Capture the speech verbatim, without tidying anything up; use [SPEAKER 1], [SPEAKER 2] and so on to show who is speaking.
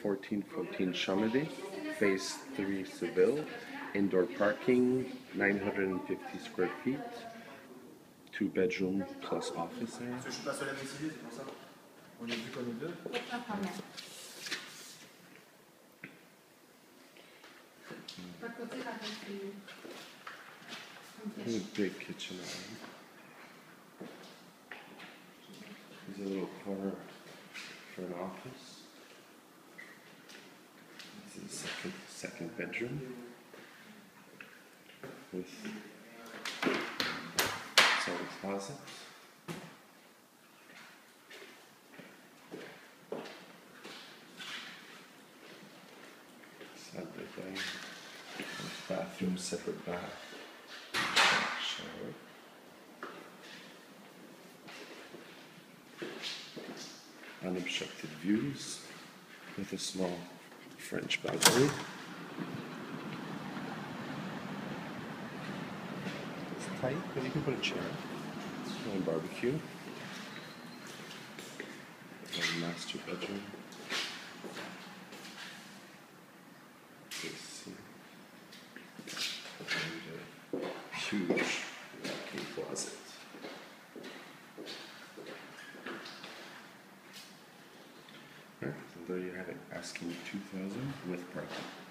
[SPEAKER 1] fourteen fourteen chomedy, phase three Seville, indoor parking, nine hundred fifty square feet, two bedroom plus office area.
[SPEAKER 2] Parce que je suis pas seul à décider, c'est pour ça. On est vu comme les deux.
[SPEAKER 1] There's a big kitchen area. There's a little corner for an office. This is the second, second bedroom with some closets. Side by side. Bathroom, separate bath. Shower. Unobstructed views with a small French balcony. It's tight, but you can put a chair and a barbecue. And master bedroom. This and a huge walk-in closet. Alright, so there you have it, asking two thousand with parking.